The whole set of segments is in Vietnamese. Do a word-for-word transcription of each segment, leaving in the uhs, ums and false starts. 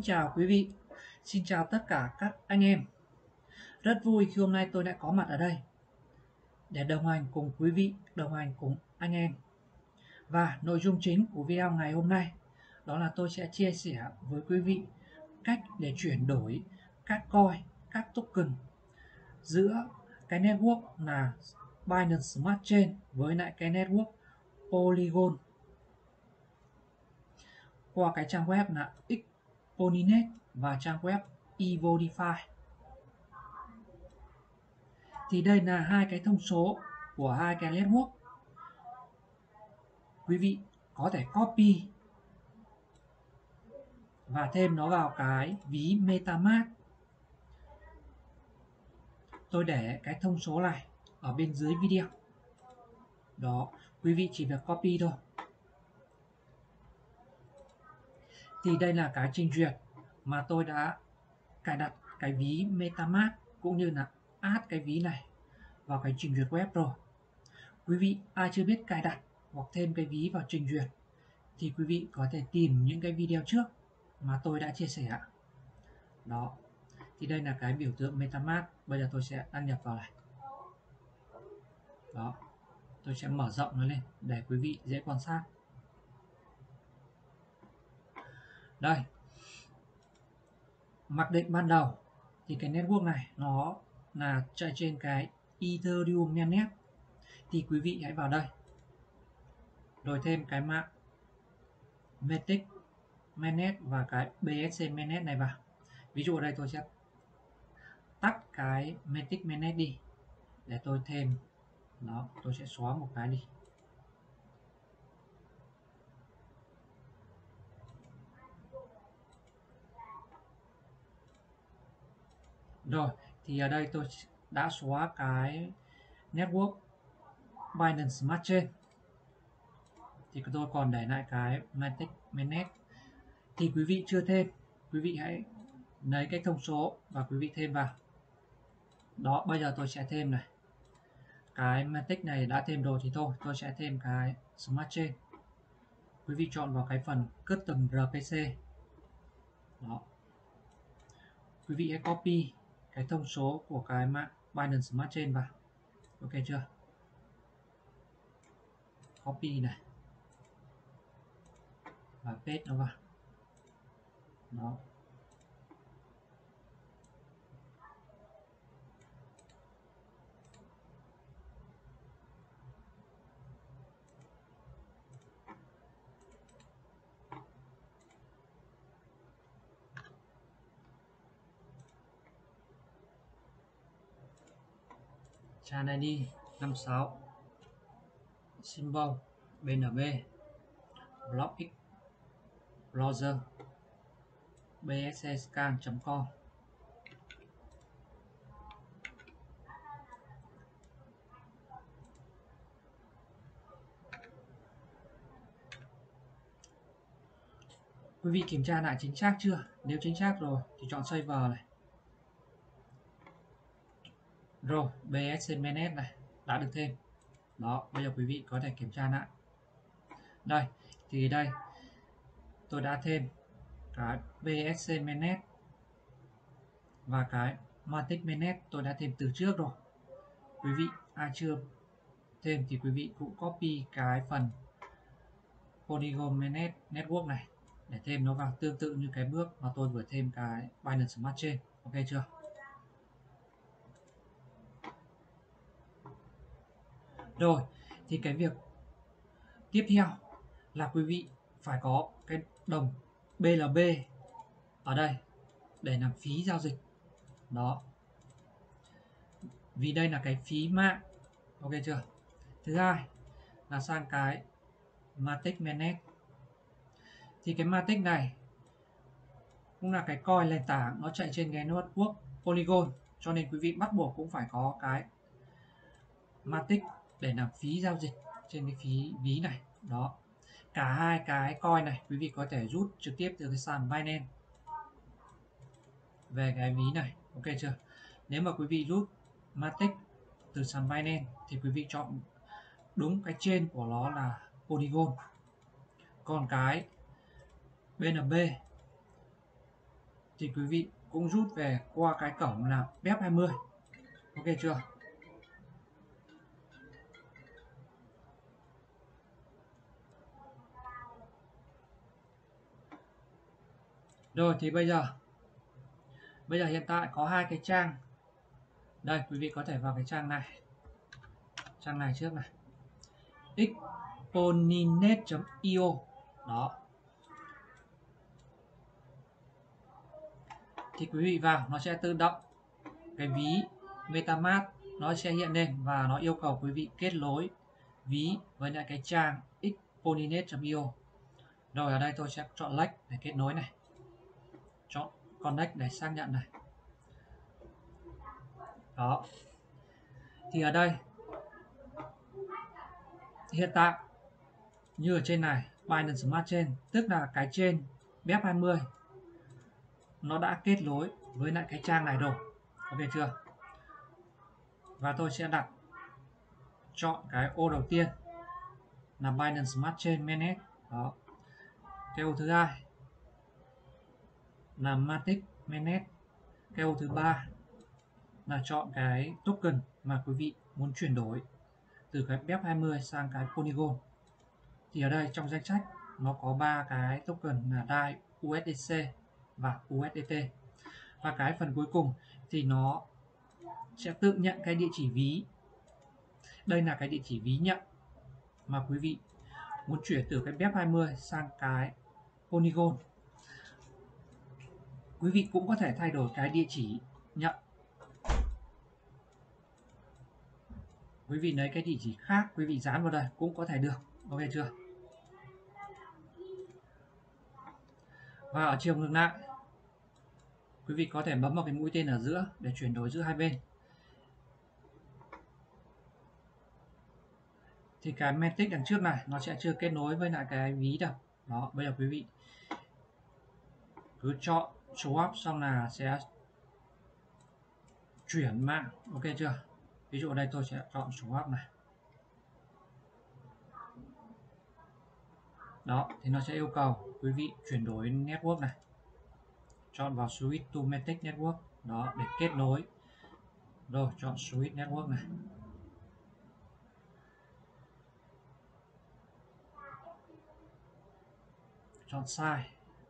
chào quý vị, xin chào tất cả các anh em. Rất vui khi hôm nay tôi lại có mặt ở đây để đồng hành cùng quý vị, đồng hành cùng anh em. Và nội dung chính của video ngày hôm nay đó là tôi sẽ chia sẻ với quý vị cách để chuyển đổi các coin, các token giữa cái network là Binance Smart Chain với lại cái network Polygon qua cái trang web là Xponinet và trang web EvoDeFi. Thì đây là hai cái thông số của hai cái network. Quý vị có thể copy và thêm nó vào cái ví MetaMask. Tôi để cái thông số này ở bên dưới video. Đó, quý vị chỉ việc copy thôi. Thì đây là cái trình duyệt mà tôi đã cài đặt cái ví MetaMask cũng như là add cái ví này vào cái trình duyệt web rồi. Quý vị ai chưa biết cài đặt hoặc thêm cái ví vào trình duyệt thì quý vị có thể tìm những cái video trước mà tôi đã chia sẻ. Đó, thì đây là cái biểu tượng MetaMask. Bây giờ tôi sẽ đăng nhập vào này. Đó, tôi sẽ mở rộng nó lên để quý vị dễ quan sát. Đây, mặc định ban đầu thì cái network này nó là chạy trên cái Ethereum mainnet. Thì quý vị hãy vào đây rồi thêm cái mạng Matic mainnet và cái bê ét xê mainnet này vào. Ví dụ ở đây tôi sẽ tắt cái Matic mainnet đi để tôi thêm. Đó, tôi sẽ xóa một cái đi. Rồi, thì ở đây tôi đã xóa cái network Binance Smart Chain. Thì tôi còn để lại cái Matic mainnet. Thì quý vị chưa thêm, quý vị hãy lấy cái thông số và quý vị thêm vào. Đó, bây giờ tôi sẽ thêm này. Cái Matic này đã thêm rồi thì thôi, tôi sẽ thêm cái Smart Chain. Quý vị chọn vào cái phần Custom rờ pê xê. Đó. Quý vị hãy copy cái thông số của cái mạng Binance Smart Chain vào. Ok chưa? Copy này. Và paste nó vào. Đó. Chan i đê năm sáu, symbol bê en bê, blockx browser, bê ét xê scan chấm com. Quý vị kiểm tra lại chính xác chưa? Nếu chính xác rồi thì chọn Save này. Rồi, bê ét xê mainnet này đã được thêm. Đó, bây giờ quý vị có thể kiểm tra lại. Đây, thì đây tôi đã thêm cái bê ét xê mainnet và cái Matic mainnet tôi đã thêm từ trước rồi. Quý vị ai chưa thêm thì quý vị cũng copy cái phần Polygon mainnet network này để thêm nó vào, tương tự như cái bước mà tôi vừa thêm cái Binance Smart Chain. Ok chưa? Rồi, thì cái việc tiếp theo là quý vị phải có cái đồng bê lờ bê ở đây để làm phí giao dịch. Đó, vì đây là cái phí mạng. Ok chưa? Thứ hai là sang cái Matic mainnet. Thì cái Matic này cũng là cái coin nền tảng, nó chạy trên cái network Polygon, cho nên quý vị bắt buộc cũng phải có cái Matic để làm phí giao dịch trên cái phí ví này. Đó, cả hai cái coin này quý vị có thể rút trực tiếp từ cái sàn Binance về cái ví này. Ok chưa? Nếu mà quý vị rút Matic từ sàn Binance thì quý vị chọn đúng cái trên của nó là Polygon. Còn cái bê en bê thì quý vị cũng rút về qua cái cổng là B E P hai mươi. Ok chưa? Rồi thì bây giờ bây giờ hiện tại có hai cái trang. Đây, quý vị có thể vào cái trang này. Trang này trước này. Xponinet chấm i o. Đó. Thì quý vị vào nó sẽ tự động cái ví MetaMask nó sẽ hiện lên và nó yêu cầu quý vị kết nối ví với lại cái trang xponinet chấm i o. Rồi ở đây tôi sẽ chọn Lake để kết nối này. Chọn Connect để xác nhận này. Đó. Thì ở đây hiện tại như ở trên này Binance Smart Chain, tức là cái trên B E P hai mươi nó đã kết nối với lại cái trang này rồi. Ok chưa? Và tôi sẽ đặt chọn cái ô đầu tiên là Binance Smart Chain Mainnet. Đó. Cái ô thứ hai là Matic Mainnet. Cái ô thứ ba là chọn cái token mà quý vị muốn chuyển đổi từ cái B E P hai mươi sang cái Polygon. Thì ở đây trong danh sách nó có ba cái token là đê a i, u ét đê xê và u ét đê tê. Và cái phần cuối cùng thì nó sẽ tự nhận cái địa chỉ ví. Đây là cái địa chỉ ví nhận mà quý vị muốn chuyển từ cái B E P hai mươi sang cái Polygon. Quý vị cũng có thể thay đổi cái địa chỉ nhận. Quý vị lấy cái địa chỉ khác, quý vị dán vào đây cũng có thể được. Ok chưa? Và ở chiều ngược lại, quý vị có thể bấm vào cái mũi tên ở giữa để chuyển đổi giữa hai bên. Thì cái Matic đằng trước này nó sẽ chưa kết nối với lại cái ví đâu. Đó, bây giờ quý vị cứ chọn swap xong là sẽ chuyển mạng. Ok chưa? Ví dụ ở đây tôi sẽ chọn swap này. Đó, thì nó sẽ yêu cầu quý vị chuyển đổi network này. Chọn vào Switch to Matic Network. Đó, để kết nối. Rồi, chọn Switch Network này. Chọn size.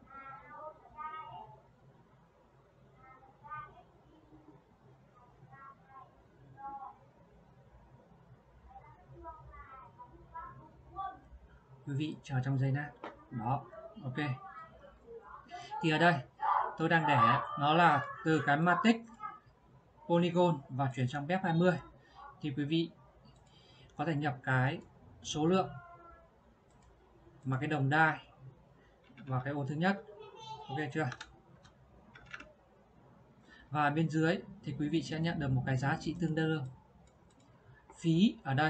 Quý vị chờ trong giây lát. Đó, ok. Thì ở đây tôi đang để nó là từ cái Matic Polygon và chuyển sang B E P hai mươi. Thì quý vị có thể nhập cái số lượng mà cái đồng đai vào cái ô thứ nhất. Ok chưa? Và bên dưới thì quý vị sẽ nhận được một cái giá trị tương đương. Phí ở đây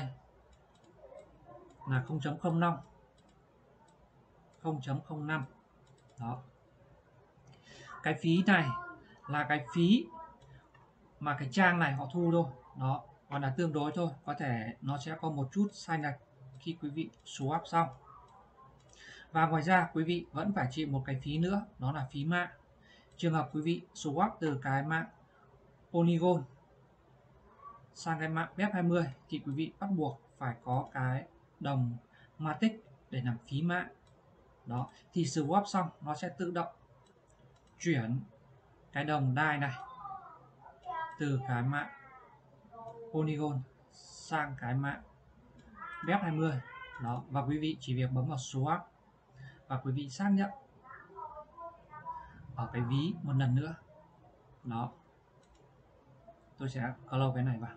là không chấm không năm. không chấm không năm. Đó. Cái phí này là cái phí mà cái trang này họ thu thôi. Đó, còn là tương đối thôi, có thể nó sẽ có một chút sai lệch khi quý vị swap xong. Và ngoài ra quý vị vẫn phải chịu một cái phí nữa, đó là phí mạng. Trường hợp quý vị swap từ cái mạng Polygon sang cái mạng B E P hai mươi thì quý vị bắt buộc phải có cái đồng Matic để làm phí mạng. Đó, thì swap xong nó sẽ tự động chuyển cái đồng đê a i này từ cái mạng Polygon sang cái mạng B E P hai mươi. Đó, và quý vị chỉ việc bấm vào swap và quý vị xác nhận ở cái ví một lần nữa. Đó, tôi sẽ close cái này vào.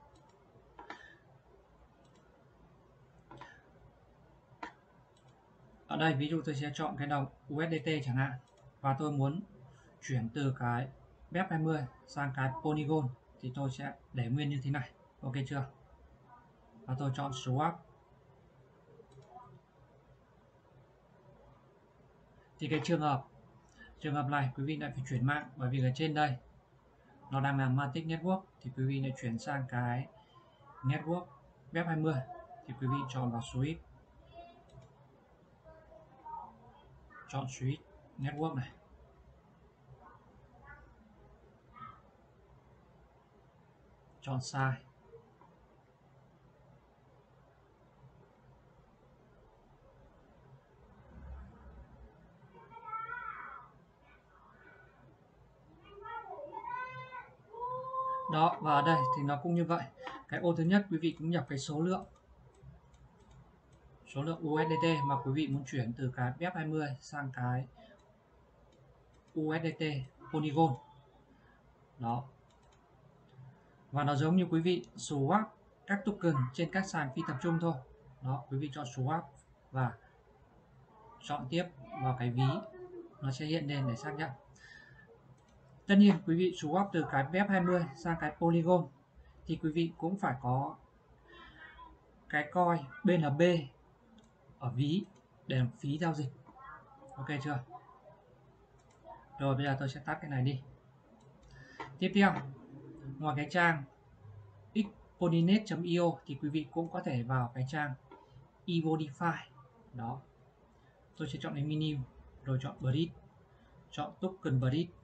Ở đây ví dụ tôi sẽ chọn cái đồng u ét đê tê chẳng hạn, và tôi muốn chuyển từ cái B E P hai mươi sang cái Polygon thì tôi sẽ để nguyên như thế này. Ok chưa? Và tôi chọn swap. Thì cái trường hợp trường hợp này quý vị lại phải chuyển mạng, bởi vì ở trên đây nó đang làm Matic Network thì quý vị lại chuyển sang cái network B E P hai mươi thì quý vị chọn vào Switch, chọn Switch Network này. chọn sai. Đó, và ở đây thì nó cũng như vậy. Cái ô thứ nhất quý vị cũng nhập cái số lượng số lượng u ét đê tê mà quý vị muốn chuyển từ cái B F hai mươi sang cái u ét đê tê Polygon. Đó. Và nó giống như quý vị swap các token trên các sàn phi tập trung thôi. Đó, quý vị chọn swap và chọn tiếp vào cái ví, nó sẽ hiện lên để xác nhận. Tất nhiên quý vị swap từ cái B F hai mươi sang cái Polygon thì quý vị cũng phải có cái coin B N B ở ví để làm phí giao dịch. Ok chưa? Rồi bây giờ tôi sẽ tắt cái này đi. Tiếp theo, ngoài cái trang xpodinet chấm i o thì quý vị cũng có thể vào cái trang EvoDeFi. Đó. Tôi sẽ chọn cái menu rồi chọn Bridge, chọn token Bridge.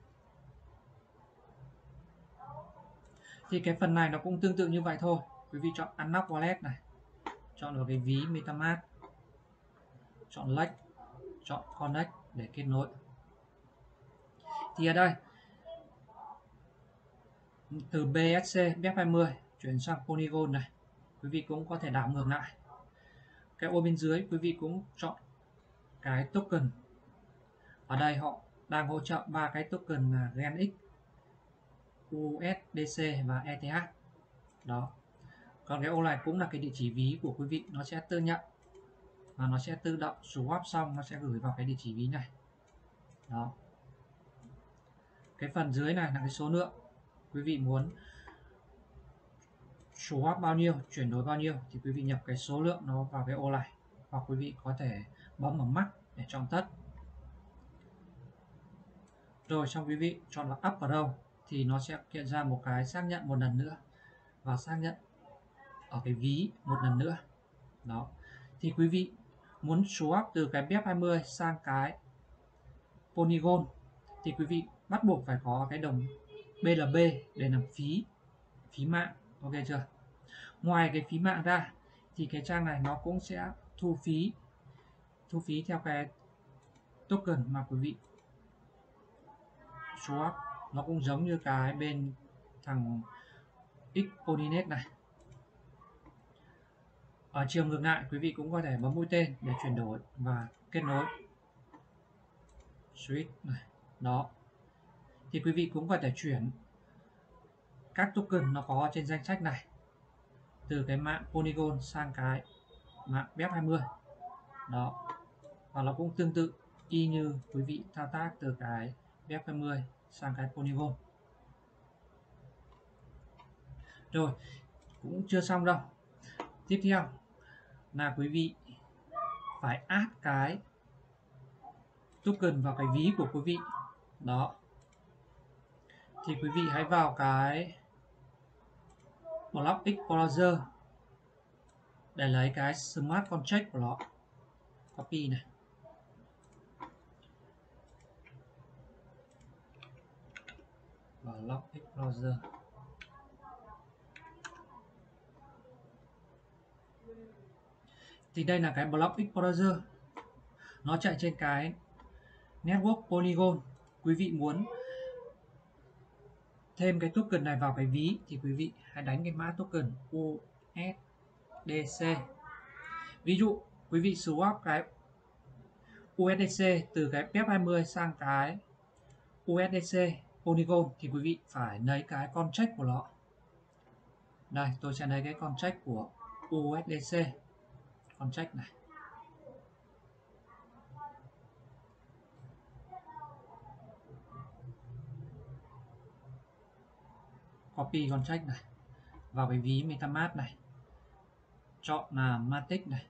Thì cái phần này nó cũng tương tự như vậy thôi. Quý vị chọn Unlock Wallet này, chọn vào cái ví MetaMask, chọn Lex, chọn Connect để kết nối. Thì ở đây từ B S C B F hai mươi chuyển sang Polygon này, quý vị cũng có thể đảo ngược lại. Cái ô bên dưới quý vị cũng chọn cái token. Ở đây họ đang hỗ trợ ba cái token là GenX, u ét đê xê và E T H. Đó. Còn cái ô này cũng là cái địa chỉ ví của quý vị, nó sẽ tự nhận và nó sẽ tự động swap xong nó sẽ gửi vào cái địa chỉ ví này. Đó. Cái phần dưới này là cái số lượng quý vị muốn swap bao nhiêu, chuyển đổi bao nhiêu thì quý vị nhập cái số lượng nó vào cái ô này, hoặc quý vị có thể bấm vào mắt để chọn tất. Rồi xong quý vị chọn vào Up Pro thì nó sẽ hiện ra một cái xác nhận một lần nữa và xác nhận ở cái ví một lần nữa. Đó. Thì quý vị muốn swap từ cái B F hai mươi sang cái Polygon thì quý vị bắt buộc phải có cái đồng B L B để làm phí phí mạng. Ok chưa? Ngoài cái phí mạng ra thì cái trang này nó cũng sẽ thu phí thu phí theo cái token mà quý vị swap. Nó cũng giống như cái bên thằng Xpodinet này. Ở chiều ngược lại quý vị cũng có thể bấm mũi tên để chuyển đổi và kết nối switch này. Đó. Thì quý vị cũng có thể chuyển các token nó có trên danh sách này từ cái mạng Polygon sang cái mạng B F hai mươi. Đó. Và nó cũng tương tự y như quý vị thao tác từ cái B F hai mươi sang cái Polygon. Rồi, cũng chưa xong đâu. Tiếp theo là quý vị phải add cái token vào cái ví của quý vị. Đó. Thì quý vị hãy vào cái Block Explorer để lấy cái smart contract của nó. Copy này. Block Explorer. Thì đây là cái Block Explorer. Nó chạy trên cái network Polygon. Quý vị muốn thêm cái token này vào cái ví thì quý vị hãy đánh cái mã token u ét đê xê. Ví dụ quý vị swap cái u ét đê xê từ cái B F hai mươi sang cái u ét đê xê Polygon thì quý vị phải lấy cái contract của nó. Đây, tôi sẽ lấy cái contract của u ét đê xê. Contract này. Copy contract này vào cái ví MetaMask này. Chọn là Matic này.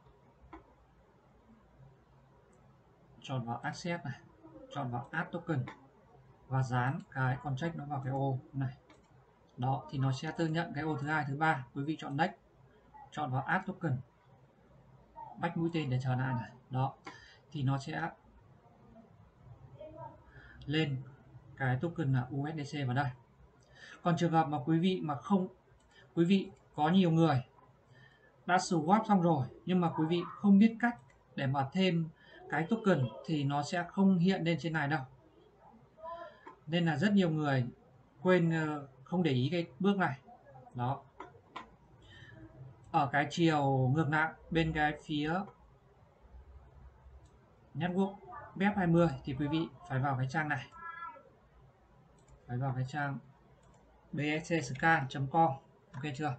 Chọn vào Access này. Chọn vào Add Token và dán cái contract nó vào cái ô này. Đó, thì nó sẽ tự nhận cái ô thứ hai, thứ ba. Quý vị chọn Next. Chọn vào Add Token. Bách mũi tên để trở lại này. Đó, thì nó sẽ lên cái token là u ét đê xê vào đây. Còn trường hợp mà quý vị mà không quý vị có nhiều người đã swap xong rồi nhưng mà quý vị không biết cách để mà thêm cái token thì nó sẽ không hiện lên trên này đâu. Nên là rất nhiều người quên không để ý cái bước này. Đó. Ở cái chiều ngược lại bên cái phía network B E P hai mươi thì quý vị phải vào cái trang này. Phải vào cái trang b s c scan chấm com. Ok chưa?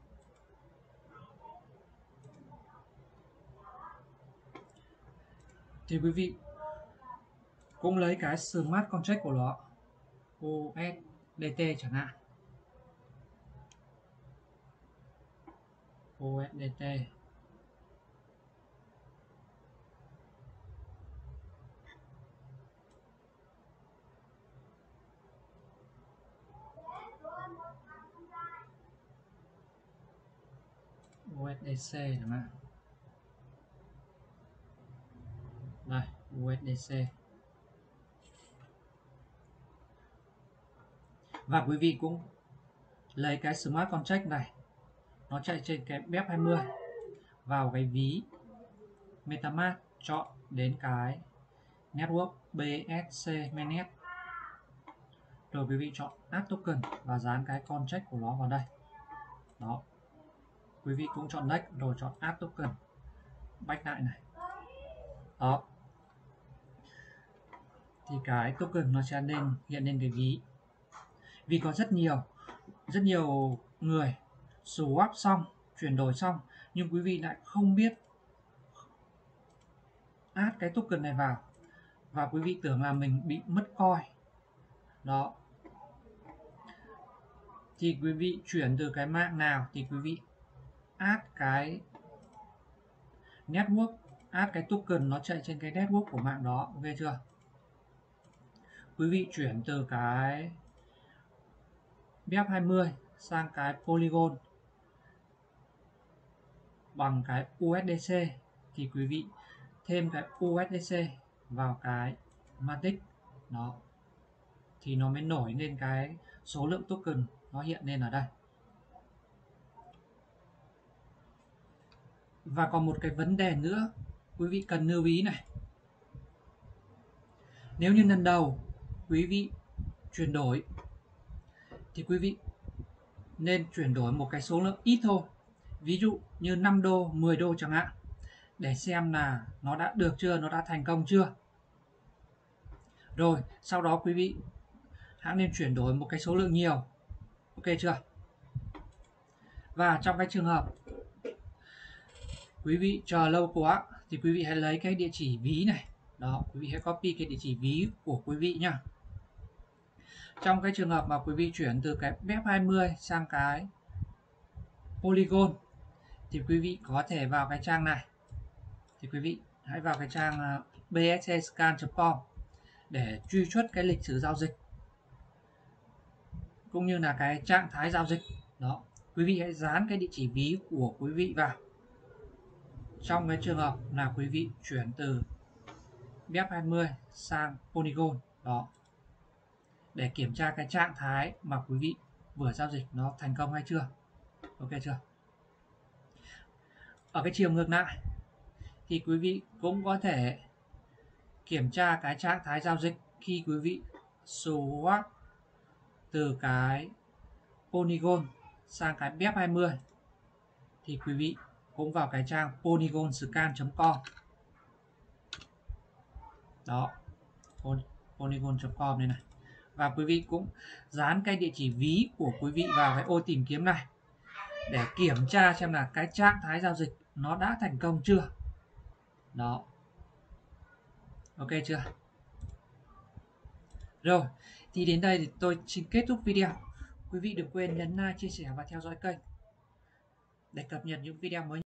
Thì quý vị cũng lấy cái smart contract của nó u ét đê tê chẳng hạn. u ét đê tê u ét đê xê chẳng hạn. Đây, u ét đê xê. Và quý vị cũng lấy cái smart contract này, nó chạy trên cái B E P hai mươi, vào cái ví MetaMask, chọn đến cái network bê ét xê mainnet. Rồi quý vị chọn add token và dán cái contract của nó vào đây. Đó. Quý vị cũng chọn next rồi chọn add token. Back lại này. Đó. Thì cái token nó sẽ lên hiện lên cái ví. Vì có rất nhiều rất nhiều người swap xong, chuyển đổi xong nhưng quý vị lại không biết add cái token này vào và quý vị tưởng là mình bị mất coin. Đó. Thì quý vị chuyển từ cái mạng nào thì quý vị add cái network, add cái token nó chạy trên cái network của mạng đó. Ok chưa? Quý vị chuyển từ cái B E P hai mươi sang cái Polygon bằng cái u ét đê xê thì quý vị thêm cái u ét đê xê vào cái Matic. Đó. Thì nó mới nổi lên cái số lượng token nó hiện lên ở đây. Và còn một cái vấn đề nữa quý vị cần lưu ý này. Nếu như lần đầu quý vị chuyển đổi thì quý vị nên chuyển đổi một cái số lượng ít thôi. Ví dụ như năm đô, mười đô chẳng hạn, để xem là nó đã được chưa, nó đã thành công chưa. Rồi sau đó quý vị hãy nên chuyển đổi một cái số lượng nhiều. Ok chưa? Và trong cái trường hợp quý vị chờ lâu quá thì quý vị hãy lấy cái địa chỉ ví này. Đó, quý vị hãy copy cái địa chỉ ví của quý vị nhá. Trong cái trường hợp mà quý vị chuyển từ cái B E P hai mươi sang cái Polygon thì quý vị có thể vào cái trang này. Thì quý vị hãy vào cái trang b s c scan chấm com để truy xuất cái lịch sử giao dịch cũng như là cái trạng thái giao dịch. Đó, quý vị hãy dán cái địa chỉ ví của quý vị vào. Trong cái trường hợp là quý vị chuyển từ B E P hai mươi sang Polygon. Đó, để kiểm tra cái trạng thái mà quý vị vừa giao dịch nó thành công hay chưa. Ok chưa? Ở cái chiều ngược lại thì quý vị cũng có thể kiểm tra cái trạng thái giao dịch khi quý vị swap từ cái Polygon sang cái B E P hai mươi thì quý vị cũng vào cái trang polygon scan chấm com. Đó, polygon chấm com đây này. Và quý vị cũng dán cái địa chỉ ví của quý vị vào cái ô tìm kiếm này để kiểm tra xem là cái trạng thái giao dịch nó đã thành công chưa. Đó. Ok chưa? Rồi, thì đến đây thì tôi xin kết thúc video. Quý vị đừng quên nhấn like, chia sẻ và theo dõi kênh để cập nhật những video mới.